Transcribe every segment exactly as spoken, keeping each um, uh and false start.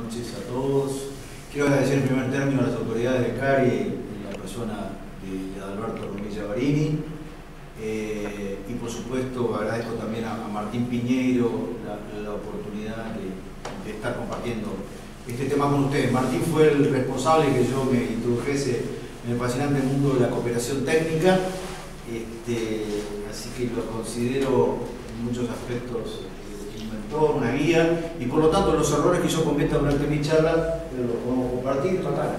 noches a todos. Quiero agradecer en primer término a las autoridades de CARI, en la persona de Alberto Romilla Barini, eh, y por supuesto agradezco también a, a Martín Piñeiro la, la oportunidad de, de estar compartiendo este tema con ustedes. Martín fue el responsable que yo me introdujese en el fascinante mundo de la cooperación técnica, este, así que lo considero en muchos aspectos un mentor, una guía, y por lo tanto los errores que yo cometa durante mi charla los podemos compartir. Total.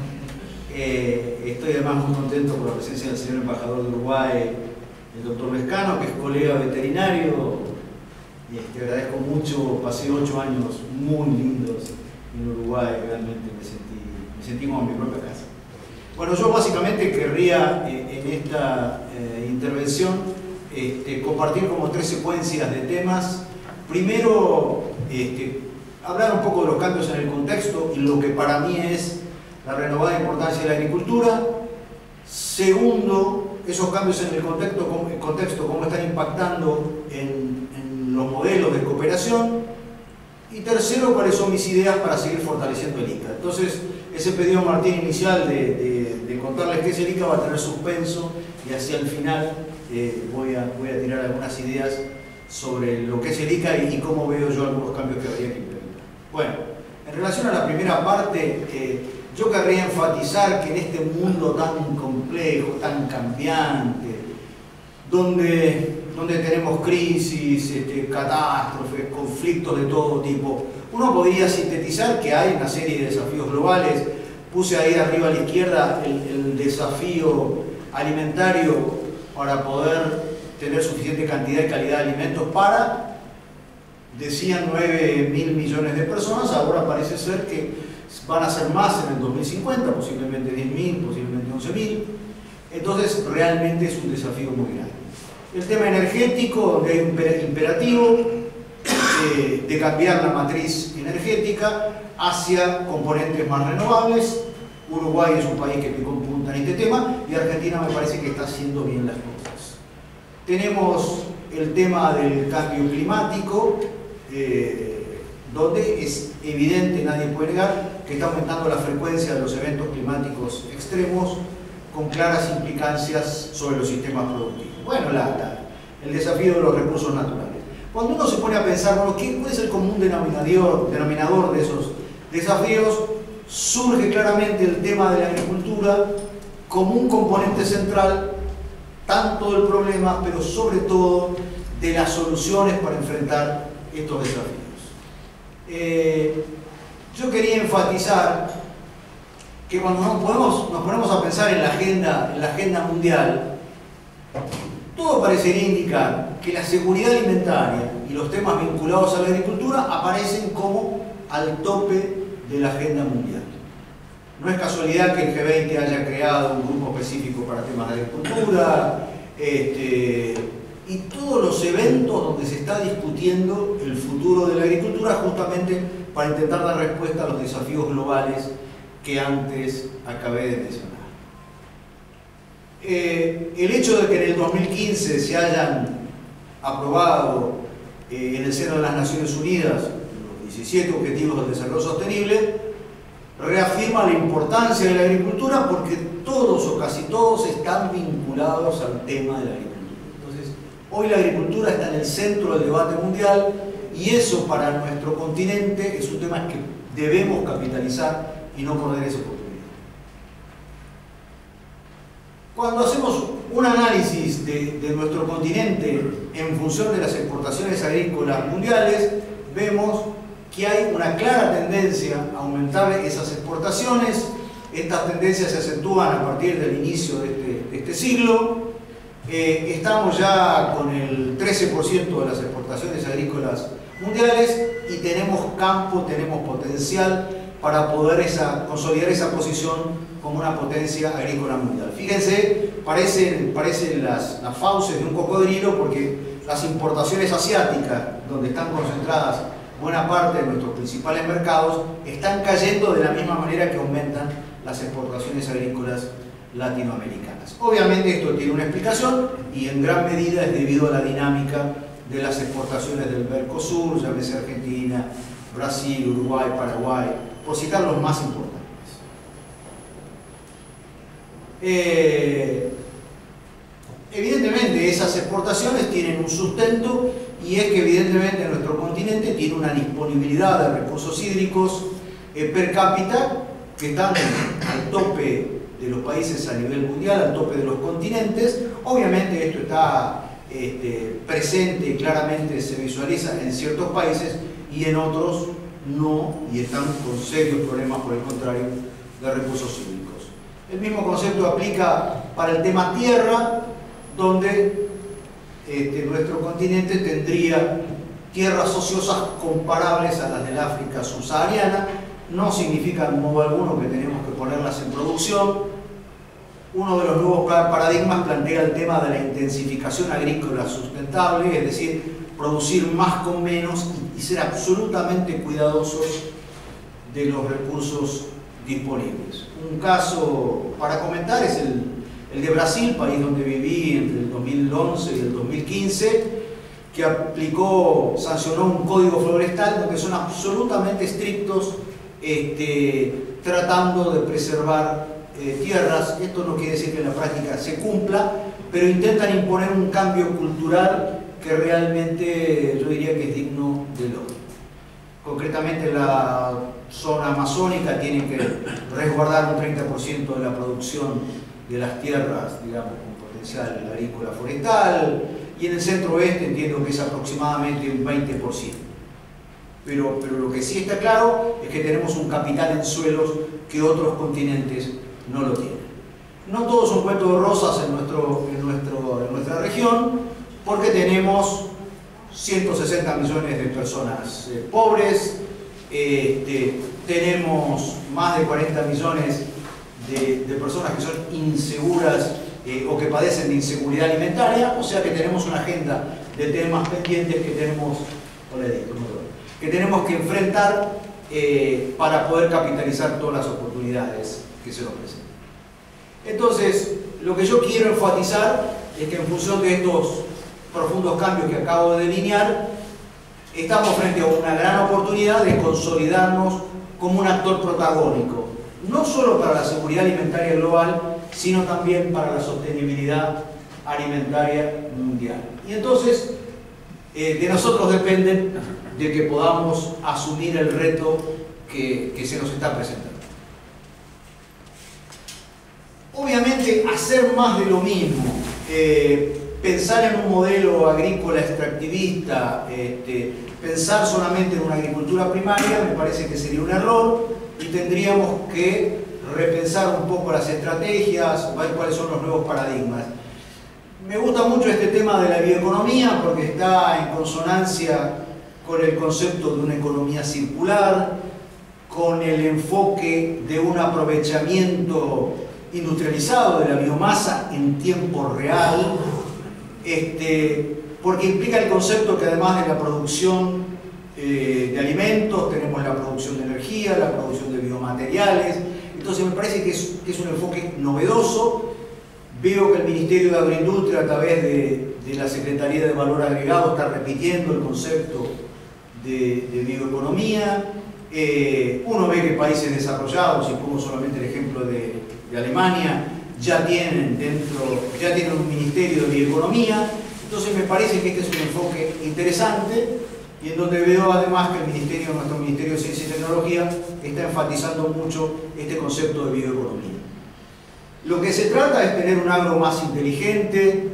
eh, estoy además muy contento por la presencia del señor embajador de Uruguay, el doctor Lescano, que es colega veterinario. Este, agradezco mucho, pasé ocho años muy lindos en Uruguay, realmente me sentí, me sentí como en mi propia casa. Bueno, yo básicamente querría eh, en esta eh, intervención este, compartir como tres secuencias de temas. Primero, este, hablar un poco de los cambios en el contexto y lo que para mí es la renovada importancia de la agricultura. Segundo, esos cambios en el contexto, cómo, el contexto, cómo están impactando en, en los modelos de cooperación. Y tercero, cuáles son mis ideas para seguir fortaleciendo el I C A. Entonces, ese pedido Martín inicial de, de, de contarles qué es el I C A va a tener suspenso, y hacia el final eh, voy, a, voy a tirar algunas ideas sobre lo que es el I C A y, y cómo veo yo algunos cambios que habría que implementar. Bueno, en relación a la primera parte, eh, yo querría enfatizar que en este mundo tan complejo, tan cambiante, donde, donde tenemos crisis, este, catástrofes, conflictos de todo tipo, uno podría sintetizar que hay una serie de desafíos globales. Puse ahí arriba a la izquierda el, el desafío alimentario para poder tener suficiente cantidad y calidad de alimentos para, decían, nueve mil millones de personas. Ahora parece ser que van a ser más en el dos mil cincuenta, posiblemente diez mil, posiblemente once mil. Entonces realmente es un desafío muy grande. El tema energético, donde hay un imperativo eh, de cambiar la matriz energética hacia componentes más renovables. Uruguay es un país que picó en punta en este tema, y Argentina me parece que está haciendo bien las cosas. Tenemos el tema del cambio climático, eh, donde es evidente, nadie puede negar, que está aumentando la frecuencia de los eventos climáticos extremos, con claras implicancias sobre los sistemas productivos. Bueno, la, la, el desafío de los recursos naturales. Cuando uno se pone a pensar, bueno, ¿qué, ¿cuál es el común denominador, denominador de esos desafíos? Surge claramente el tema de la agricultura como un componente central, tanto del problema, pero sobre todo de las soluciones para enfrentar estos desafíos. Eh, yo quería enfatizar que cuando nos ponemos, nos ponemos a pensar en la agenda, en la agenda mundial, todo parecería indicar que la seguridad alimentaria y los temas vinculados a la agricultura aparecen como al tope de la agenda mundial. No es casualidad que el G veinte haya creado un grupo específico para temas de agricultura, este, y todos los eventos donde se está discutiendo el futuro de la agricultura, justamente para intentar dar respuesta a los desafíos globales que antes acabé de mencionar. Eh, el hecho de que en el dos mil quince se hayan aprobado eh, en el seno de las Naciones Unidas los diecisiete Objetivos del Desarrollo Sostenible reafirma la importancia de la agricultura, porque todos o casi todos están vinculados al tema de la agricultura. Entonces, hoy la agricultura está en el centro del debate mundial, y eso para nuestro continente es un tema que debemos capitalizar y no perder esa oportunidad. Cuando hacemos un análisis de, de nuestro continente en función de las exportaciones agrícolas mundiales, vemos que hay una clara tendencia a aumentar esas exportaciones. Estas tendencias se acentúan a partir del inicio de este, de este siglo. Eh, estamos ya con el trece por ciento de las exportaciones agrícolas mundiales, y tenemos campo, tenemos potencial para poder esa, consolidar esa posición como una potencia agrícola mundial. Fíjense, parecen, parecen las, las fauces de un cocodrilo, porque las importaciones asiáticas, donde están concentradas buena parte de nuestros principales mercados, están cayendo de la misma manera que aumentan las exportaciones agrícolas latinoamericanas. Obviamente esto tiene una explicación, y en gran medida es debido a la dinámica de las exportaciones del Mercosur, llámese Argentina, Brasil, Uruguay, Paraguay, por citar los más importantes. Eh, evidentemente esas exportaciones tienen un sustento, y es que evidentemente nuestro continente tiene una disponibilidad de recursos hídricos eh, per cápita que están al tope de los países a nivel mundial, al tope de los continentes. Obviamente esto está este, presente y claramente se visualiza en ciertos países y en otros no, y están con serios problemas, por el contrario, de recursos hídricos. El mismo concepto aplica para el tema tierra, donde este, nuestro continente tendría tierras ociosas comparables a las del África subsahariana. No significa en modo alguno que tenemos que ponerlas en producción. Uno de los nuevos paradigmas plantea el tema de la intensificación agrícola sustentable, es decir, producir más con menos y ser absolutamente cuidadosos de los recursos disponibles. Un caso para comentar es el, el de Brasil, país donde viví entre el dos mil once y el dos mil quince, que aplicó, sancionó un código forestal donde son absolutamente estrictos este, tratando de preservar eh, tierras. Esto no quiere decir que en la práctica se cumpla, pero intentan imponer un cambio cultural que realmente yo diría que es digno de logro. Concretamente la zona amazónica tiene que resguardar un treinta por ciento de la producción de las tierras, digamos, con potencial agrícola forestal, y en el centro oeste entiendo que es aproximadamente un veinte por ciento. Pero, pero lo que sí está claro es que tenemos un capital en suelos que otros continentes no lo tienen. No todos son cuentos de rosas en, nuestro, en, nuestro, en nuestra región, porque tenemos ciento sesenta millones de personas eh, pobres, eh, de, tenemos más de cuarenta millones de, de personas que son inseguras eh, o que padecen de inseguridad alimentaria, o sea que tenemos una agenda de temas pendientes que tenemos, que, tenemos que enfrentar eh, para poder capitalizar todas las oportunidades que se nos presentan. Entonces, lo que yo quiero enfatizar es que en función de estos profundos cambios que acabo de delinear, estamos frente a una gran oportunidad de consolidarnos como un actor protagónico, no solo para la seguridad alimentaria global, sino también para la sostenibilidad alimentaria mundial. Y entonces, eh, de nosotros depende de que podamos asumir el reto que, que se nos está presentando. Obviamente, hacer más de lo mismo, eh, pensar en un modelo agrícola extractivista, este, pensar solamente en una agricultura primaria, me parece que sería un error, y tendríamos que repensar un poco las estrategias, ver cuáles son los nuevos paradigmas. Me gusta mucho este tema de la bioeconomía porque está en consonancia con el concepto de una economía circular, con el enfoque de un aprovechamiento industrializado de la biomasa en tiempo real, este, porque implica el concepto que además de la producción eh, de alimentos, tenemos la producción de energía, la producción de biomateriales. Entonces me parece que es, que es un enfoque novedoso. Veo que el Ministerio de Agroindustria, a través de, de la Secretaría de Valor Agregado, está repitiendo el concepto de, de bioeconomía. Eh, uno ve que países desarrollados, y pongo solamente el ejemplo de, de Alemania, ya tienen, dentro, ya tienen un Ministerio de Bioeconomía. Entonces me parece que este es un enfoque interesante, y en donde veo además que el Ministerio, nuestro Ministerio de Ciencia y Tecnología está enfatizando mucho este concepto de bioeconomía. Lo que se trata es tener un agro más inteligente,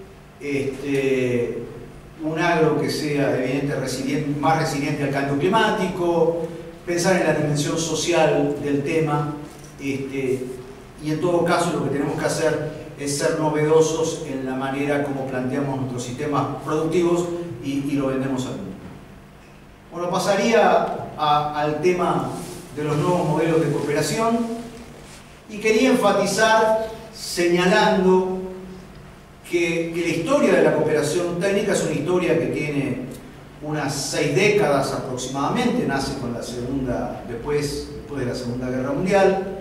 este, un agro que sea evidente, resiliente, más resiliente al cambio climático, pensar en la dimensión social del tema, este, y en todo caso lo que tenemos que hacer es ser novedosos en la manera como planteamos nuestros sistemas productivos y, y lo vendemos al mundo. Bueno, pasaría a, al tema de los nuevos modelos de cooperación, y quería enfatizar señalando que, que la historia de la cooperación técnica es una historia que tiene unas seis décadas aproximadamente, nace con la segunda, después, después de la Segunda Guerra Mundial,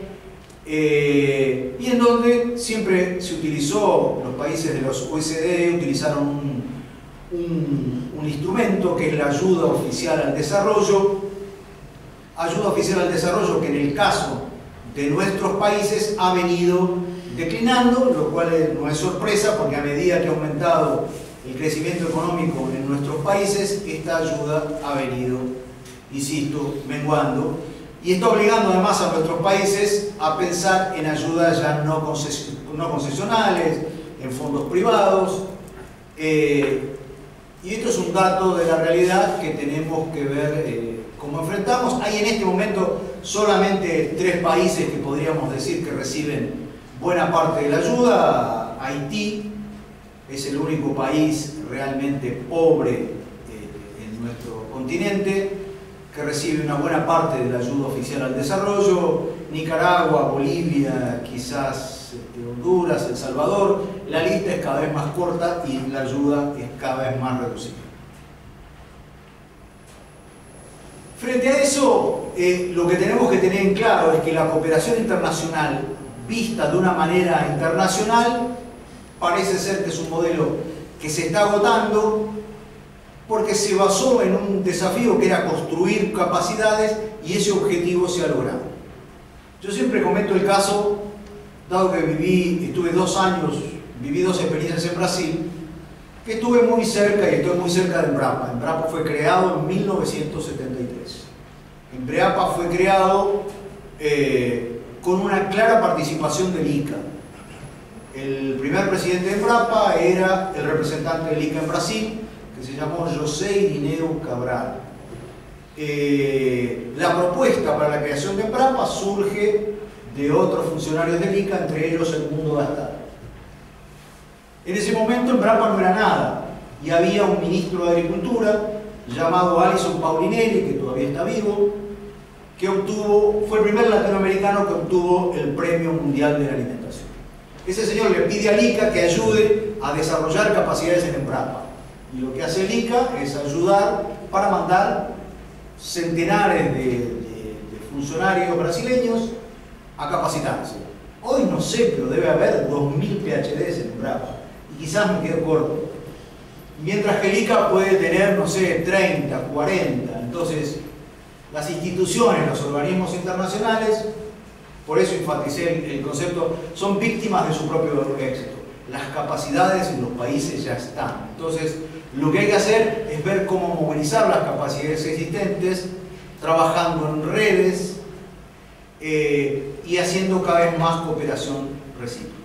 eh, y en donde siempre se utilizó, los países de los O E C D utilizaron un, un, un instrumento que es la ayuda oficial al desarrollo, ayuda oficial al desarrollo que en el caso de nuestros países ha venido declinando, lo cual no es sorpresa porque a medida que ha aumentado el crecimiento económico en nuestros países, esta ayuda ha venido, insisto, menguando, y está obligando además a nuestros países a pensar en ayudas ya no, conces no concesionales, en fondos privados, eh, y esto es un dato de la realidad que tenemos que ver eh, cómo enfrentamos. Hay en este momento solamente tres países que podríamos decir que reciben buena parte de la ayuda. Haití es el único país realmente pobre eh, en nuestro continente que recibe una buena parte de la ayuda oficial al desarrollo. Nicaragua, Bolivia, quizás este, Honduras, El Salvador. La lista es cada vez más corta y la ayuda es cada vez más reducida. Frente a eso, eh, lo que tenemos que tener en claro es que la cooperación internacional, vista de una manera internacional, parece ser que es un modelo que se está agotando porque se basó en un desafío que era construir capacidades y ese objetivo se ha logrado. Yo siempre comento el caso, dado que viví, estuve dos años, viví dos experiencias en Brasil, que estuve muy cerca y estoy muy cerca de Embrapa. Embrapa fue creado en mil novecientos setenta y tres. Embrapa fue creado eh, con una clara participación del I C A. El primer presidente de Embrapa era el representante del I C A en Brasil, que se llamó José Irineu Cabral. Eh, la propuesta para la creación de Embrapa surge de otros funcionarios del I C A, entre ellos Edmundo Gastal. En ese momento Embrapa no era nada y había un ministro de Agricultura llamado Alison Paulinelli, que todavía está vivo, que obtuvo, fue el primer latinoamericano que obtuvo el Premio Mundial de la Alimentación. Ese señor le pide al I C A que ayude a desarrollar capacidades en Embrapa. Y lo que hace el I C A es ayudar para mandar centenares de, de, de funcionarios brasileños a capacitarse. Hoy no sé, pero debe haber dos mil P H Ds en Embrapa. Y quizás me quedo corto. Mientras que el I C A puede tener, no sé, treinta, cuarenta. Entonces, las instituciones, los organismos internacionales, por eso enfaticé el, el concepto, son víctimas de su propio éxito. Las capacidades en los países ya están. Entonces, lo que hay que hacer es ver cómo movilizar las capacidades existentes, trabajando en redes eh, y haciendo cada vez más cooperación recíproca.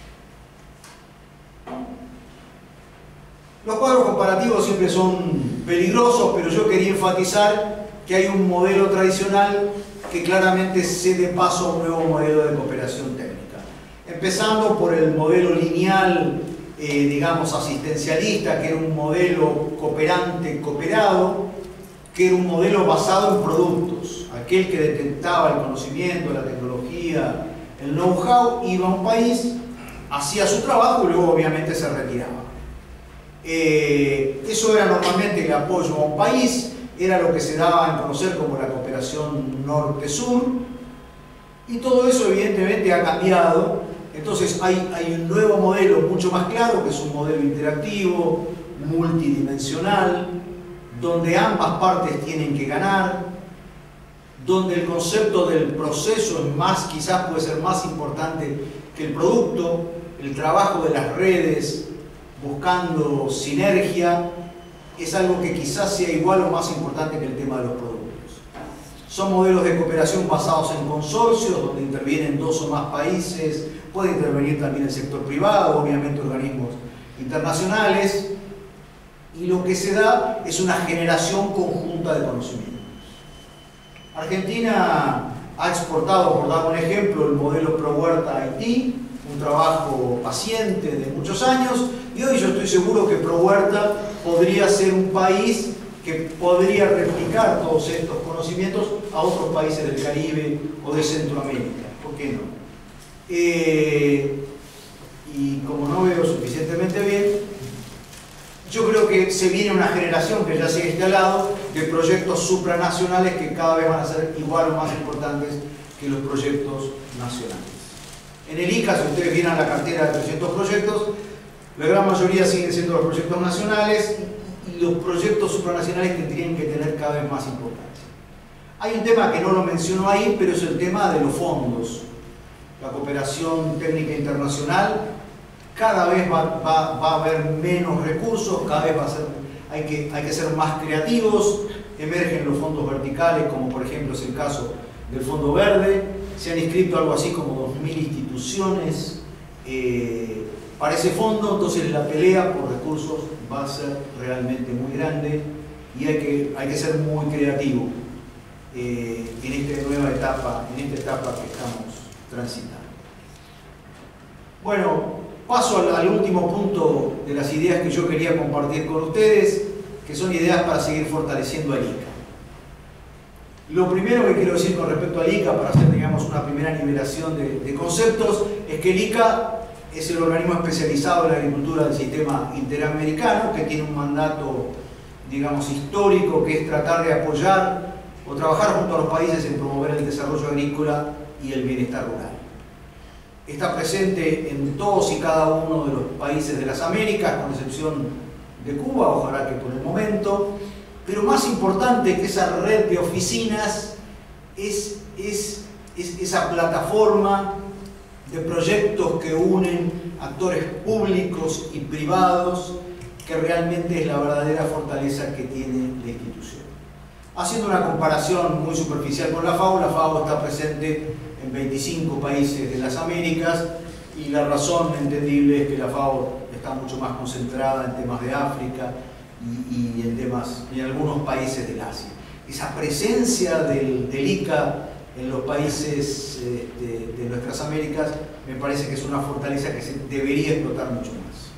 Los cuadros comparativos siempre son peligrosos, pero yo quería enfatizar que hay un modelo tradicional que claramente cede paso a un nuevo modelo de cooperación técnica. Empezando por el modelo lineal, eh, digamos, asistencialista, que era un modelo cooperante-cooperado, que era un modelo basado en productos. Aquel que detectaba el conocimiento, la tecnología, el know-how, iba a un país, hacía su trabajo y luego obviamente se retiraba. Eh, eso era normalmente el apoyo a un país, era lo que se daba a conocer como la cooperación norte-sur, y todo eso evidentemente ha cambiado. Entonces hay, hay un nuevo modelo mucho más claro, que es un modelo interactivo, multidimensional, donde ambas partes tienen que ganar, donde el concepto del proceso es más, quizás puede ser más importante que el producto, el trabajo de las redes, buscando sinergia, es algo que quizás sea igual o más importante que el tema de los productos. Son modelos de cooperación basados en consorcios, donde intervienen dos o más países, puede intervenir también el sector privado, obviamente organismos internacionales, y lo que se da es una generación conjunta de conocimientos. Argentina ha exportado, por dar un ejemplo, el modelo Pro Huerta a Haití, un trabajo paciente de muchos años, y hoy yo estoy seguro que Pro Huerta podría ser un país que podría replicar todos estos conocimientos a otros países del Caribe o de Centroamérica. ¿Por qué no? Eh, y como no veo suficientemente bien, yo creo que se viene una generación que ya se ha instalado de proyectos supranacionales que cada vez van a ser igual o más importantes que los proyectos nacionales. En el I C A, si ustedes vieran la cartera de trescientos proyectos, la gran mayoría siguen siendo los proyectos nacionales y los proyectos supranacionales tendrían que tener cada vez más importancia. Hay un tema que no lo menciono ahí, pero es el tema de los fondos. La cooperación técnica internacional, cada vez va, va, va a haber menos recursos, cada vez va a ser, hay, que, hay que ser más creativos, emergen los fondos verticales, como por ejemplo es el caso del Fondo Verde, se han inscrito algo así como dos mil instituciones eh, para ese fondo, entonces la pelea por recursos va a ser realmente muy grande y hay que, hay que ser muy creativo eh, en esta nueva etapa, en esta etapa que estamos transitando. Bueno, paso al, al último punto de las ideas que yo quería compartir con ustedes, que son ideas para seguir fortaleciendo al I C A. Lo primero que quiero decir con respecto al I C A, para hacer digamos, una primera nivelación de, de conceptos, es que el I C A es el organismo especializado en la agricultura del sistema interamericano, que tiene un mandato digamos, histórico, que es tratar de apoyar o trabajar junto a los países en promover el desarrollo agrícola y el bienestar rural. Está presente en todos y cada uno de los países de las Américas, con excepción de Cuba, ojalá que por el momento, pero más importante que esa red de oficinas es, es, es esa plataforma de proyectos que unen actores públicos y privados, que realmente es la verdadera fortaleza que tiene la institución. Haciendo una comparación muy superficial con la FAO, la FAO está presente en veinticinco países de las Américas y la razón entendible es que la FAO está mucho más concentrada en temas de África y, y en temas en algunos países del Asia. Esa presencia del, del I C A en los países eh, de, de nuestras Américas me parece que es una fortaleza que se debería explotar mucho más.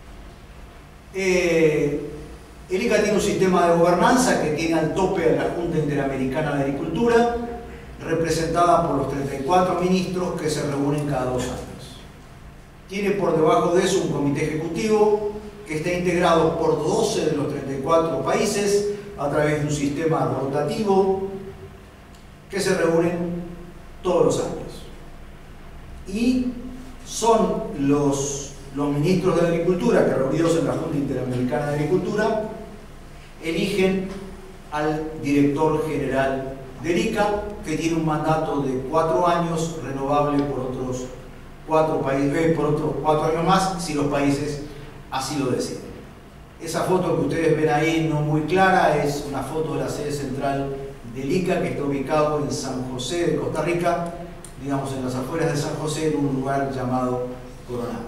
Eh, el I C A tiene un sistema de gobernanza que tiene al tope a la Junta Interamericana de Agricultura, representada por los treinta y cuatro ministros que se reúnen cada dos años. Tiene por debajo de eso un comité ejecutivo que está integrado por doce de los treinta y cuatro países a través de un sistema rotativo que se reúnen todos los años. Y son los, los ministros de Agricultura que, reunidos en la Junta Interamericana de Agricultura, eligen al director general del I C A, que tiene un mandato de cuatro años, renovable por otros cuatro, países, eh, por otros cuatro años más, si los países así lo deciden. Esa foto que ustedes ven ahí, no muy clara, es una foto de la sede central del I C A, que está ubicado en San José de Costa Rica, digamos en las afueras de San José, en un lugar llamado Coronado.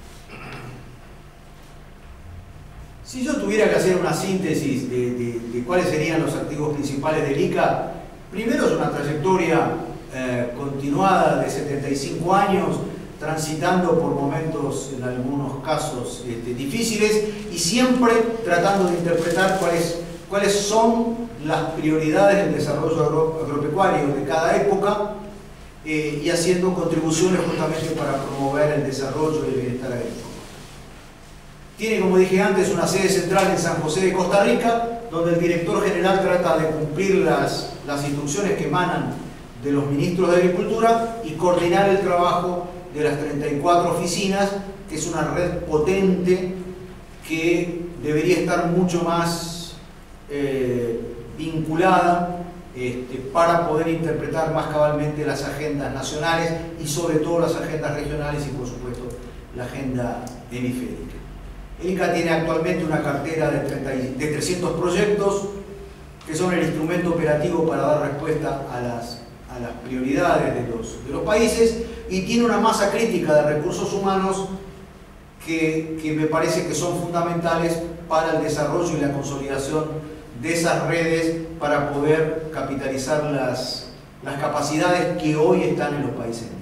Si yo tuviera que hacer una síntesis de, de, de cuáles serían los activos principales del I C A, primero es una trayectoria eh, continuada de setenta y cinco años, transitando por momentos, en algunos casos, este, difíciles, y siempre tratando de interpretar cuáles, cuáles son las prioridades del desarrollo agro, agropecuario de cada época, eh, y haciendo contribuciones justamente para promover el desarrollo y el bienestar agrícola. Tiene, como dije antes, una sede central en San José de Costa Rica, donde el director general trata de cumplir las, las instrucciones que emanan de los ministros de Agricultura y coordinar el trabajo de las treinta y cuatro oficinas, que es una red potente que debería estar mucho más eh, vinculada este, para poder interpretar más cabalmente las agendas nacionales y sobre todo las agendas regionales y por supuesto la agenda hemisférica. El I C A tiene actualmente una cartera de, treinta, de trescientos proyectos que son el instrumento operativo para dar respuesta a las, a las prioridades de los, de los países, y tiene una masa crítica de recursos humanos que, que me parece que son fundamentales para el desarrollo y la consolidación de esas redes para poder capitalizar las, las capacidades que hoy están en los países miembros.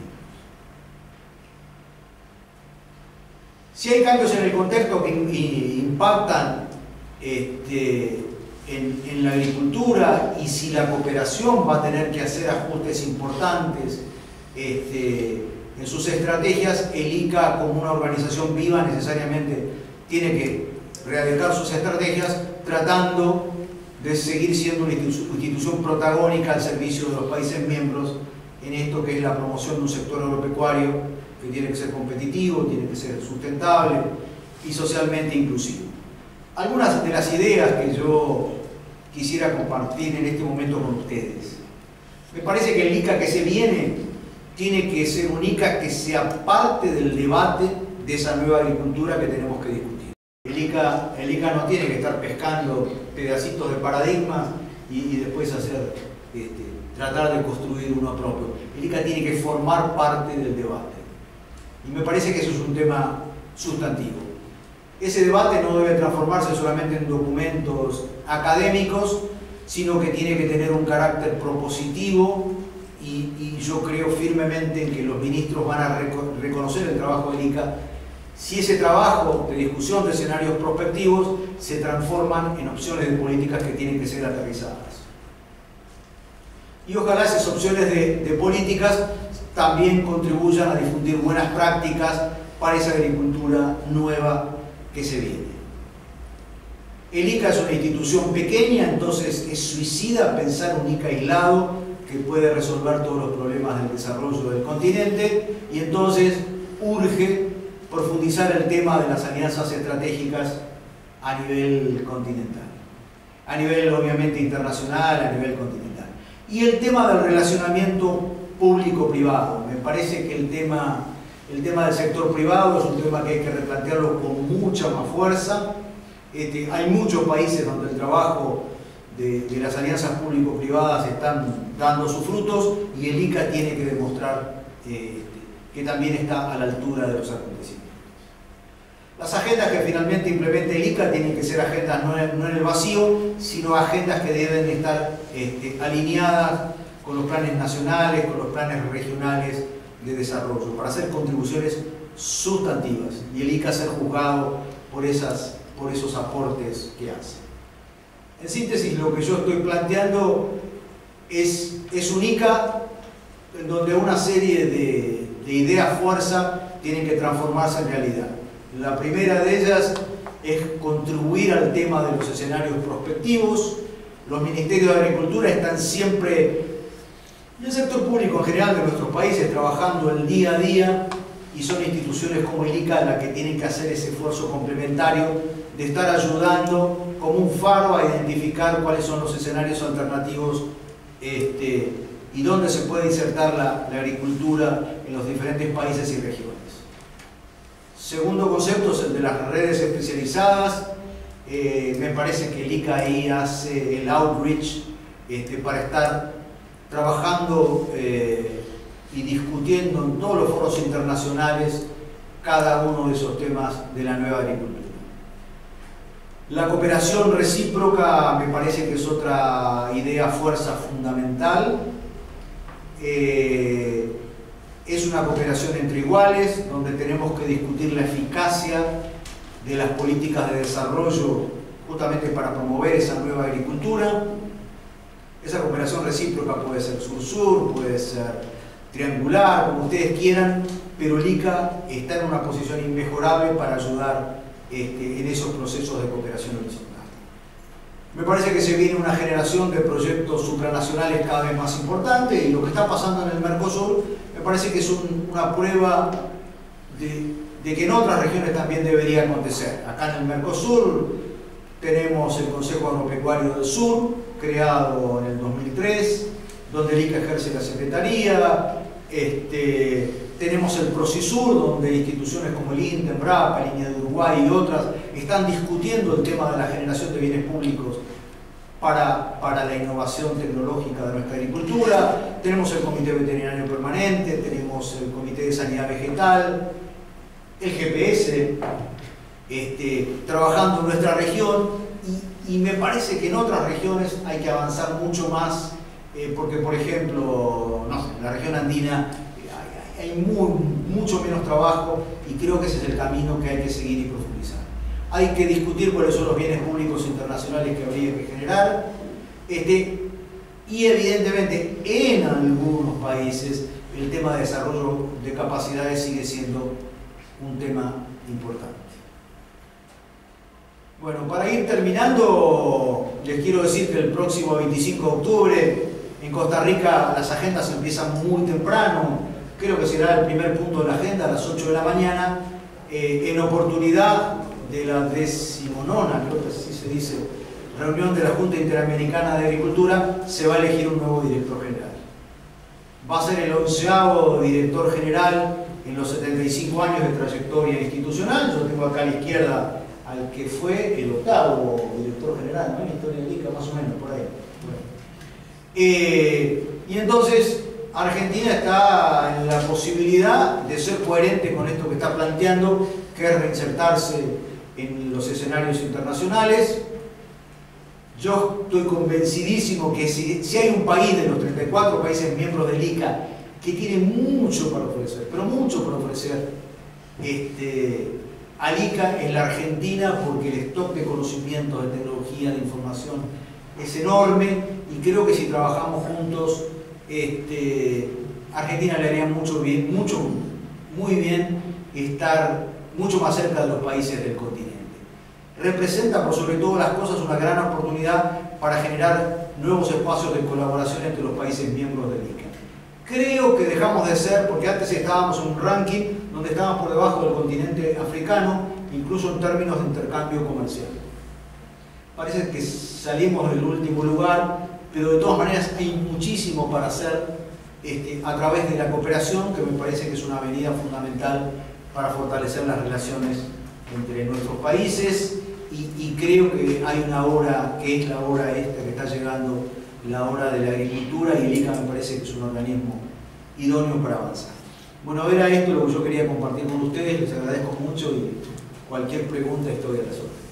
Si hay cambios en el contexto que impactan este, en, en la agricultura, y si la cooperación va a tener que hacer ajustes importantes este, en sus estrategias, el I C A, como una organización viva, necesariamente tiene que readecuar sus estrategias tratando de seguir siendo una institución protagónica al servicio de los países miembros en esto que es la promoción de un sector agropecuario que tiene que ser competitivo, tiene que ser sustentable y socialmente inclusivo. Algunas de las ideas que yo quisiera compartir en este momento con ustedes. Me parece que el I C A que se viene tiene que ser un I C A que sea parte del debate de esa nueva agricultura que tenemos que discutir. El I C A, el I C A no tiene que estar pescando pedacitos de paradigmas y, y después hacer, este, tratar de construir uno propio. El I C A tiene que formar parte del debate. Y me parece que eso es un tema sustantivo. Ese debate no debe transformarse solamente en documentos académicos, sino que tiene que tener un carácter propositivo y, y yo creo firmemente en que los ministros van a reco reconocer el trabajo del I C A si ese trabajo de discusión de escenarios prospectivos se transforman en opciones de políticas que tienen que ser aterrizadas. Y ojalá esas opciones de, de políticas también contribuyan a difundir buenas prácticas para esa agricultura nueva que se viene. El I C A es una institución pequeña, entonces es suicida pensar un I C A aislado que puede resolver todos los problemas del desarrollo del continente, y entonces urge profundizar el tema de las alianzas estratégicas a nivel continental, a nivel obviamente internacional, a nivel continental. Y el tema del relacionamiento público-privado, me parece que el tema, el tema del sector privado es un tema que hay que replantearlo con mucha más fuerza. Este, hay muchos países donde el trabajo de, de las alianzas público-privadas están dando sus frutos y el I C A tiene que demostrar eh, que también está a la altura de los acontecimientos. Las agendas que finalmente implemente el I C A tienen que ser agendas no en, no en el vacío, sino agendas que deben estar este, alineadas con los planes nacionales, con los planes regionales de desarrollo, para hacer contribuciones sustantivas y el I C A ser juzgado por, esas, por esos aportes que hace. En síntesis, lo que yo estoy planteando es, es un I C A en donde una serie de, de ideas fuerza tienen que transformarse en realidad. La primera de ellas es contribuir al tema de los escenarios prospectivos. Los ministerios de Agricultura están siempre, y el sector público en general de nuestros países, trabajando el día a día, y son instituciones como el I C A las que tienen que hacer ese esfuerzo complementario de estar ayudando como un faro a identificar cuáles son los escenarios alternativos este, y dónde se puede insertar la, la agricultura en los diferentes países y regiones. Segundo concepto es el de las redes especializadas. Eh, me parece que el I C A ahí hace el outreach este, para estar trabajando eh, y discutiendo en todos los foros internacionales cada uno de esos temas de la nueva agricultura. La cooperación recíproca me parece que es otra idea fuerza fundamental. Eh, es una cooperación entre iguales, donde tenemos que discutir la eficacia de las políticas de desarrollo justamente para promover esa nueva agricultura. Esa cooperación recíproca puede ser sur-sur, puede ser triangular, como ustedes quieran, pero el I C A está en una posición inmejorable para ayudar este, en esos procesos de cooperación horizontal. Me parece que se viene una generación de proyectos supranacionales cada vez más importante, y lo que está pasando en el Mercosur me parece que es un, una prueba de, de que en otras regiones también debería acontecer. Acá en el Mercosur tenemos el Consejo Agropecuario del Sur, creado en el dos mil tres, donde el I C A ejerce la secretaría. Este, tenemos el Procisur, donde instituciones como el INTA, Embrapa, Línea de Uruguay y otras están discutiendo el tema de la generación de bienes públicos para, para la innovación tecnológica de nuestra agricultura. Tenemos el Comité Veterinario Permanente, tenemos el Comité de Sanidad Vegetal, el G P S, este, trabajando en nuestra región, y, y me parece que en otras regiones hay que avanzar mucho más, eh, porque por ejemplo, no sé, en la región andina eh, hay, hay muy, mucho menos trabajo, y creo que ese es el camino que hay que seguir y profundizar. Hay que discutir cuáles son los bienes públicos internacionales que habría que generar, este, y evidentemente en algunos países el tema de desarrollo de capacidades sigue siendo un tema importante. Bueno, para ir terminando, les quiero decir que el próximo veinticinco de octubre en Costa Rica las agendas empiezan muy temprano. Creo que será el primer punto de la agenda a las ocho de la mañana, eh, en oportunidad de la decimonona, creo que así se dice, reunión de la Junta Interamericana de Agricultura. Se va a elegir un nuevo director general. va a ser el onceavo director general en los setenta y cinco años de trayectoria institucional. Yo tengo acá a la izquierda al que fue el octavo director general, ¿no? En la historia del I C A, más o menos, por ahí. Bueno. Eh, y entonces, Argentina está en la posibilidad de ser coherente con esto que está planteando, que es reinsertarse en los escenarios internacionales. Yo estoy convencidísimo que si, si hay un país de los treinta y cuatro países miembros del I C A que tiene mucho para ofrecer, pero mucho para ofrecer este, al I C A, en la Argentina, porque el stock de conocimientos, de tecnología, de información es enorme, y creo que si trabajamos juntos, este, Argentina le haría mucho bien, mucho, muy bien estar mucho más cerca de los países del continente. Representa, por sobre todas las cosas, una gran oportunidad para generar nuevos espacios de colaboración entre los países miembros del I C A. Creo que dejamos de ser, porque antes estábamos en un ranking donde estábamos por debajo del continente africano, incluso en términos de intercambio comercial. Parece que salimos del último lugar, pero de todas maneras hay muchísimo para hacer este, a través de la cooperación, que me parece que es una avenida fundamental para fortalecer las relaciones entre nuestros países, y, y creo que hay una hora, que es la hora esta que está llegando, la hora de la agricultura, y el I C A me parece que es un organismo idóneo para avanzar. Bueno, era esto lo que yo quería compartir con ustedes, les agradezco mucho y cualquier pregunta estoy a las órdenes.